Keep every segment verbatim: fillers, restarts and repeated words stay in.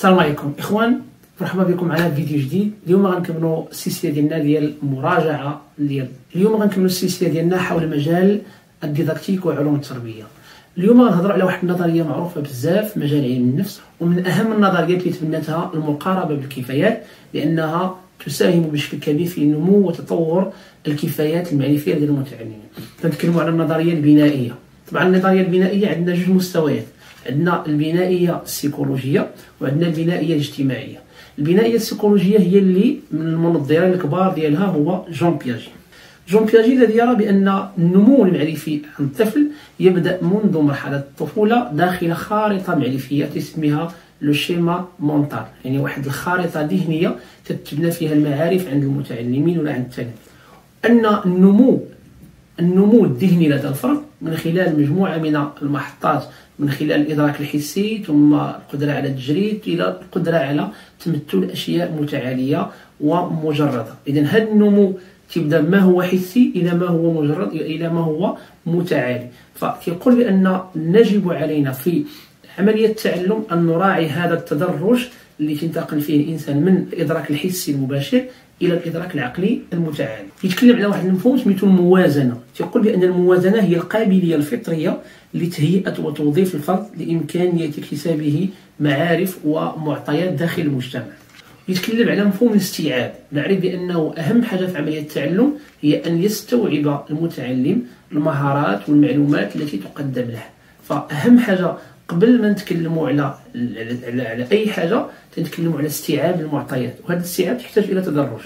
السلام عليكم اخوان، مرحبا بكم على فيديو جديد. اليوم غنكملوا السلسله ديالنا ديال المراجعه ديال اليوم غنكملوا السلسله ديالنا حول مجال الديداكتيك وعلوم التربيه. اليوم غنهضروا على واحد النظريه معروفه بزاف في مجال علم النفس، ومن اهم النظريات اللي تبنتها المقاربه بالكفايات، لانها تساهم بشكل كبير في نمو وتطور الكفايات المعرفيه ديال المتعلمين. كنتكلموا على النظريه البنائيه. طبعا النظريه البنائيه عندنا جوج مستويات، عندنا البنائيه السيكولوجيه وعندنا البنائيه الاجتماعيه. البنائيه السيكولوجيه هي اللي من المنظرين الكبار ديالها هو جون بياجي. جون بياجي الذي يرى بان النمو المعرفي عند الطفل يبدا منذ مرحله الطفوله داخل خارطه معرفيه تسميها لو شيما مونتال، يعني واحد الخارطه ذهنيه تتبنى فيها المعارف عند المتعلمين ولا عند التلاميذ. ان النمو النمو الذهني لدى الفرد من خلال مجموعه من المحطات، من خلال الادراك الحسي ثم القدره على التجريد الى القدره على تمثل اشياء متعاليه ومجرده. اذا هذا النمو تبدا ما هو حسي الى ما هو مجرد الى ما هو متعالي. فكيقول بان نجب علينا في عمليه التعلم ان نراعي هذا التدرج اللي تنتقل فيه الانسان من الادراك الحسي المباشر الى الادراك العقلي المتعالي. يتكلم على واحد المفهوم سميتو الموازنه. تيقول بان الموازنه هي القابليه الفطريه لتهيئه وتوظيف الفرد لامكانيه اكتسابه معارف ومعطيات داخل المجتمع. يتكلم على مفهوم الاستيعاب. نعرف بانه اهم حاجه في عمليه التعلم هي ان يستوعب المتعلم المهارات والمعلومات التي تقدم له. فاهم حاجه قبل ما نتكلموا على على, على اي حاجه تنتكلموا على استيعاب المعطيات، وهذا الاستيعاب تحتاج الى تدرج.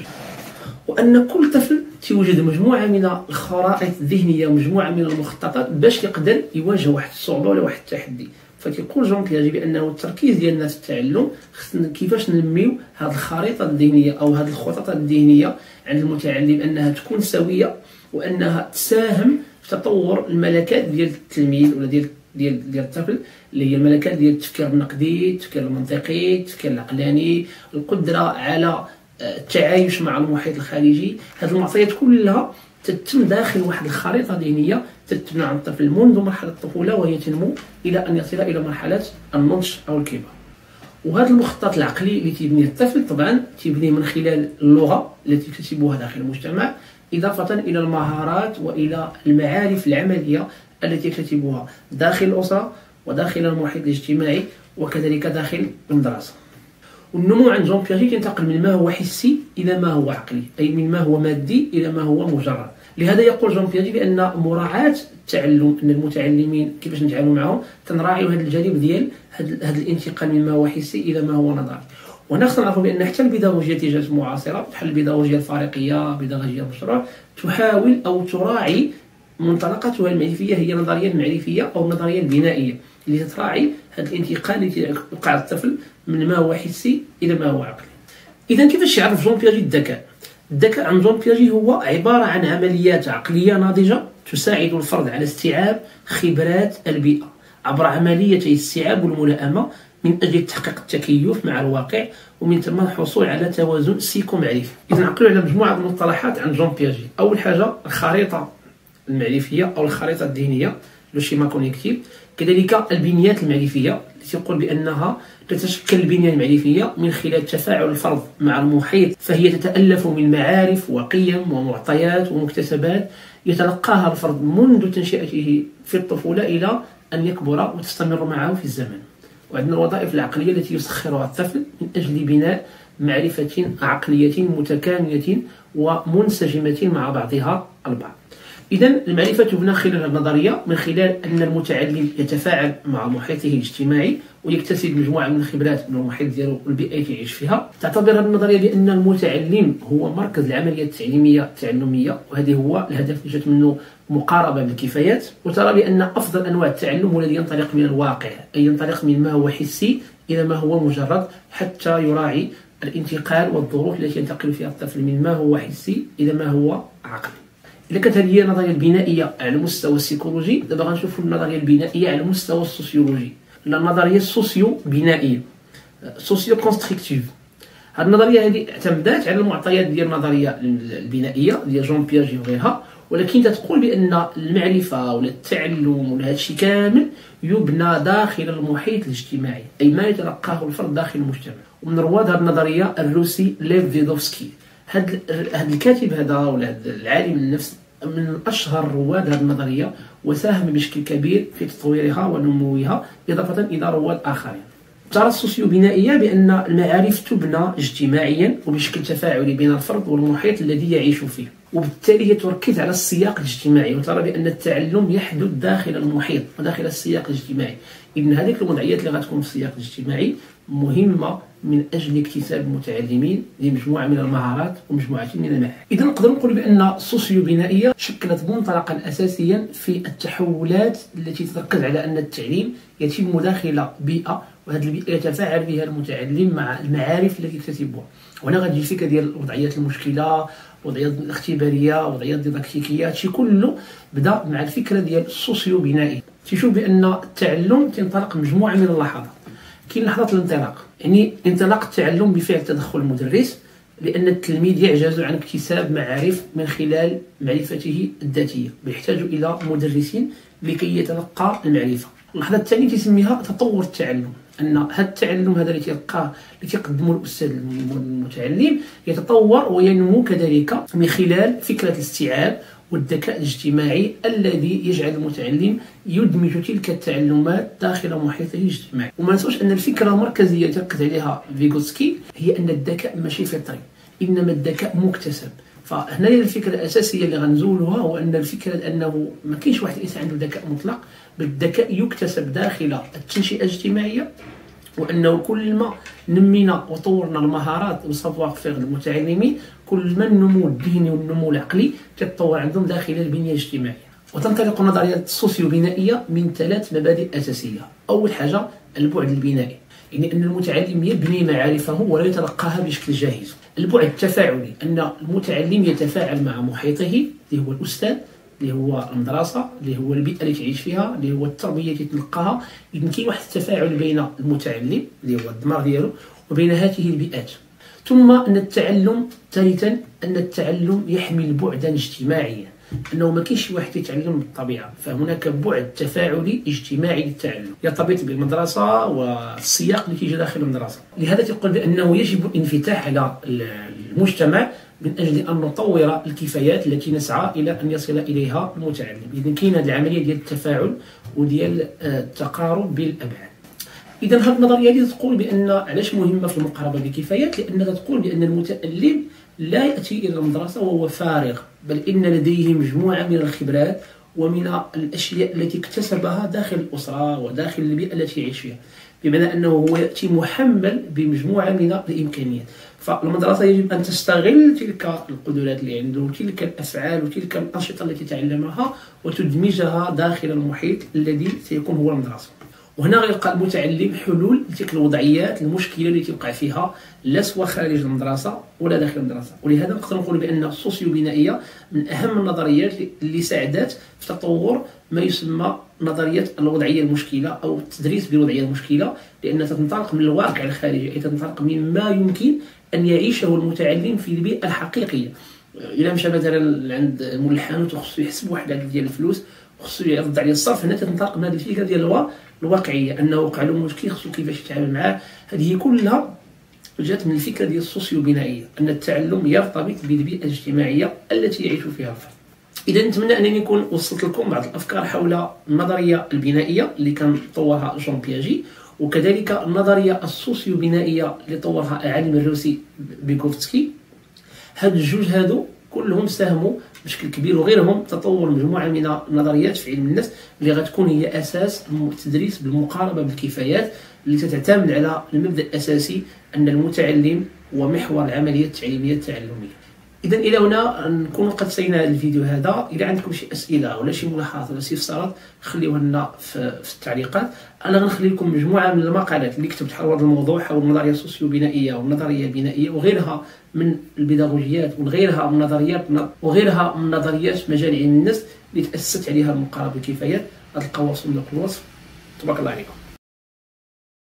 وان كل طفل توجد مجموعه من الخرائط الذهنيه ومجموعه من المخططات باش يقدر يواجه واحد الصعوبه ولا واحد التحدي. فتيقول جون بياجي بانه التركيز ديالنا في التعلم خصنا كيفاش ننميو هذه الخريطه الذهنيه او هذه الخطط الذهنيه عند المتعلم، انها تكون سويه وانها تساهم في تطور الملكات ديال التلميذ ولا ديال ديال ديال الطفل، اللي هي الملكات ديال التفكير النقدي، التفكير المنطقي، التفكير العقلاني، القدره على التعايش مع المحيط الخارجي. هذه المعطيات كلها تتم داخل واحد الخريطه ذهنيه تتبنى عند الطفل منذ مرحله الطفوله وهي تنمو الى ان يصل الى مرحله النضج او الكبر. وهذا المخطط العقلي اللي تبنيه الطفل طبعا تبنيه من خلال اللغه التي يكتسبها داخل المجتمع، اضافه الى المهارات والى المعارف العمليه التي يكتسبها داخل الاسره وداخل المحيط الاجتماعي وكذلك داخل المدرسه. والنمو عند جون بياجي ينتقل من ما هو حسي الى ما هو عقلي، اي من ما هو مادي الى ما هو مجرد. لهذا يقول جون بياجي بان مراعاه التعلم ان المتعلمين كيفاش نتعاملوا معهم تنراعيوا هذا الجانب ديال هذا الانتقال من ما هو حسي الى ما هو نظري. وهنا خصنا نعرفوا بان حتى البيداغوجيا تجاه المعاصره بحال البيداغوجيا الفارقيه، البيداغوجيا المشروع، تحاول او تراعي منطلقاتها المعرفيه هي النظريه المعرفيه او النظريه البنائيه اللي تراعي هذا الانتقال اللي يقع الطفل من ما هو حسي الى ما هو عقلي. اذا كيفاش يعرف جون بياجي الذكاء؟ الذكاء عند جون بياجي هو عباره عن عمليات عقليه ناضجه تساعد الفرد على استيعاب خبرات البيئه عبر عمليتي الاستيعاب والملائمه من اجل تحقيق التكيف مع الواقع ومن ثم الحصول على توازن سيكو معرفي. اذا نعقلوا على مجموعه من المصطلحات عند جون بياجي. اول حاجه الخريطه المعرفيه او الخريطه الذهنيه لو شيما كونيكتيف، كذلك البنيات المعرفيه التي تقول بانها تتشكل البنيه المعرفيه من خلال تفاعل الفرد مع المحيط، فهي تتالف من معارف وقيم ومعطيات ومكتسبات يتلقاها الفرد منذ تنشئته في الطفوله الى ان يكبر وتستمر معه في الزمن. وعندنا الوظائف العقليه التي يسخرها الطفل من اجل بناء معرفه عقليه متكامله ومنسجمه مع بعضها البعض. إذا المعرفة تبنى خلال النظرية من خلال أن المتعلم يتفاعل مع محيطه الاجتماعي ويكتسب مجموعة من الخبرات من المحيط ديالو والبيئة التي يعيش فيها. تعتبر هذه النظرية بأن المتعلم هو مركز العملية التعليمية التعلمية، وهذه هو الهدف اللي جات منه مقاربة بالكفايات. وترى بأن أفضل أنواع التعلم هو الذي ينطلق من الواقع، أي ينطلق من ما هو حسي إلى ما هو مجرد، حتى يراعي الانتقال والظروف التي ينتقل فيها الطفل من ما هو حسي إلى ما هو عقلي. إذا كانت هذه هي النظريه البنائيه على المستوى السيكولوجي، دابا غنشوفوا النظريه البنائيه على المستوى السوسيولوجي، النظريه السوسيو بنائيه سوسيو كونستركتيف. هذه النظريه هذه اعتمدت على المعطيات ديال النظريه البنائيه ديال جون بياجي وغيرها، ولكن تتقول بان المعرفه ولا التعلم ولا هادشي كامل يبنى داخل المحيط الاجتماعي، اي ما يتلقاه الفرد داخل المجتمع. ومن رواد هذه النظريه الروسي ليف فيدوفسكي. هذا هذا الكاتب هذا ولا هذا العالم النفس من اشهر رواد هذه النظريه، وساهم بشكل كبير في تطويرها ونموها، اضافه الى رواد اخرين. ترى السوسيوبنائيه بان المعارف تبنى اجتماعيا وبشكل تفاعلي بين الفرد والمحيط الذي يعيش فيه، وبالتالي هي تركز على السياق الاجتماعي، وترى بان التعلم يحدث داخل المحيط وداخل السياق الاجتماعي. اذن هذيك الوضعيات اللي غتكون في السياق الاجتماعي مهمه من اجل اكتساب المتعلمين لمجموعه من المهارات ومجموعه من المعارف. اذا نقدر نقول بان السوسيوبنائيه شكلت منطلقا اساسيا في التحولات التي تركز على ان التعليم يتم داخل بيئه، وهذه البيئه يتفاعل بها المتعلم مع المعارف التي يكتسبها. وهنا غتجي الفكره ديال وضعيات المشكله، وضعيات الاختباريه، وضعيات ديداكتيكيه، هادشي كله بدا مع الفكره ديال السوسيوبنائيه. تيشوف بان التعلم تنطلق مجموعه من اللحظات. كاين لحظه الانطلاق، يعني انطلاق التعلم بفعل تدخل المدرس، لان التلميذ يعجز عن اكتساب معارف من خلال معرفته الذاتيه، ويحتاج الى مدرسين لكي يتلقى المعرفه. اللحظه الثانيه تسميها تطور التعلم، ان هذا التعلم هذا اللي تلقاه اللي تقدمه الاستاذ المتعلم يتطور وينمو كذلك من خلال فكره الاستيعاب والذكاء الاجتماعي الذي يجعل المتعلم يدمج تلك التعلمات داخل محيطه الاجتماعي. وما ننسوش ان الفكره المركزيه اللي تركز عليها فيغوتسكي هي ان الذكاء ماشي فطري، انما الذكاء مكتسب. فهنا الفكره الاساسيه اللي غنزولوها هو ان الفكره انه ما كاينش واحد الانسان عنده ذكاء مطلق، بل الذكاء يكتسب داخل التنشئه الاجتماعيه، وانه كل ما نمينا وطورنا المهارات والسافوار فيغ المتعلمين كل ما النمو الذهني والنمو العقلي تتطور عندهم داخل البنيه الاجتماعيه. وتنطلق نظريه السوسيوبنائيه من ثلاث مبادئ اساسيه. اول حاجه البعد البنائي، يعني ان المتعلم يبني معارفه ولا يتلقاها بشكل جاهز. البعد التفاعلي، ان المتعلم يتفاعل مع محيطه اللي هو الاستاذ، اللي هو المدرسه، اللي هو البيئه اللي تعيش فيها، اللي هو التربيه اللي تلقاها. اذا كاين واحد التفاعل بين المتعلم اللي هو الدماغ ديالو وبين هذه البيئات. ثم ان التعلم ثالثا ان التعلم يحمل بعدا اجتماعيا، انه ما كاينش واحد يتعلم بالطبيعه، فهناك بعد تفاعلي اجتماعي للتعلم يرتبط بالمدرسه والسياق اللي تيجي داخل المدرسه. لهذا تقول بانه يجب الانفتاح على المجتمع من اجل ان نطور الكفايات التي نسعى الى ان يصل اليها المتعلم. اذا كاين هذه العمليه ديال التفاعل وديال التقارب بالابعاد. اذا هذه النظريه هذه تقول بان علاش مهمه في المقاربه بالكفايات، لانها تقول بان المتعلم لا ياتي الى المدرسه وهو فارغ، بل ان لديه مجموعه من الخبرات ومن الاشياء التي اكتسبها داخل الاسره وداخل البيئه التي يعيش فيها، بمعنى انه هو ياتي محمل بمجموعه من الامكانيات. فالمدرسه يجب ان تستغل تلك القدرات اللي عنده وتلك الافعال وتلك الانشطه التي تعلمها وتدمجها داخل المحيط الذي سيكون هو المدرسه. وهنا غيلقى المتعلم حلول لتلك الوضعيات المشكله اللي تبقى فيها لا سواء خارج المدرسه ولا داخل المدرسه. ولهذا نقدر نقول بان السوسيوبنائيه من اهم النظريات اللي ساعدت في تطور ما يسمى نظريه الوضعيه المشكله او التدريس بالوضعيه المشكله، لانها تنطلق من الواقع الخارجي، اي تنطلق مما يمكن ان يعيشه المتعلم في البيئه الحقيقيه. الا مشى مثلا عند مول الحانوت وخصو يحسب واحد العدد ديال الفلوس وخصو يرد عليه الصرف، هنا تنطلق من هذه الفكره ديال الواقعيه، انه وقع له مشكل خصو كيفاش يتعامل معاه. هذه كلها جات من الفكره ديال السوسيوبنائيه، ان التعلم يرتبط بالبيئه الاجتماعيه التي يعيش فيها الفرد. اذا نتمنى انني نكون وصلت لكم بعض الافكار حول النظريه البنائيه اللي كان طورها جون بياجي، وكذلك النظريه السوسيوبنائيه اللي طورها العالم الروسي فيغوتسكي. هاد الجوج هادو كلهم ساهموا بشكل كبير، وغيرهم تطور مجموعه من النظريات في علم النفس اللي غتكون هي اساس التدريس بالمقاربه بالكفايات، اللي تتعتمد على المبدا الاساسي ان المتعلم هو محور العمليه التعليميه التعلميه. اذا الى هنا نكون قد سينا الفيديو هذا. اذا عندكم شي اسئله ولا شي ملاحظات ولا استفسارات خليوها لنا في, في التعليقات. انا غنخلي لكم مجموعه من المقالات اللي كتبت حول هذا الموضوع، حول النظريه السوسيوبنائيه والنظريه البنائيه وغيرها من البيداغوجيات وغيرها من نظريات وغيرها من نظريات مجال علم النفس اللي تاسست عليها المقاربه بالكفايات. غتلقاوها في صندوق الوصف. تبارك الله عليكم.